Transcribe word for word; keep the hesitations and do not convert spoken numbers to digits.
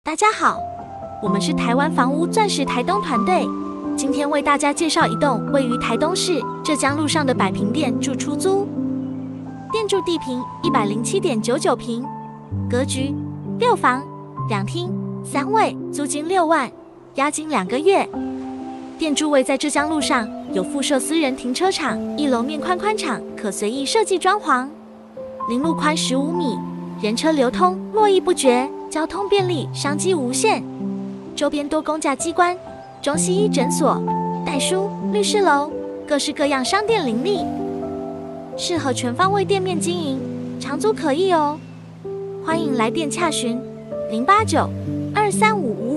大家好，我们是台湾房屋钻石台东团队，今天为大家介绍一栋位于台东市浙江路上的百平店住出租。店住地坪一百零七点九九平，格局六房两厅三卫，租金六万，押金两个月。店住位在浙江路上，有附设私人停车场，一楼面宽宽敞，可随意设计装潢。邻路宽十五米，人车流通，络绎不绝，交通便利，商机无限。周边多公家机关、中西医诊所、代书、律师楼，各式各样商店林立，适合全方位店面经营，长租可议哦。欢迎来电洽询零八九二三五五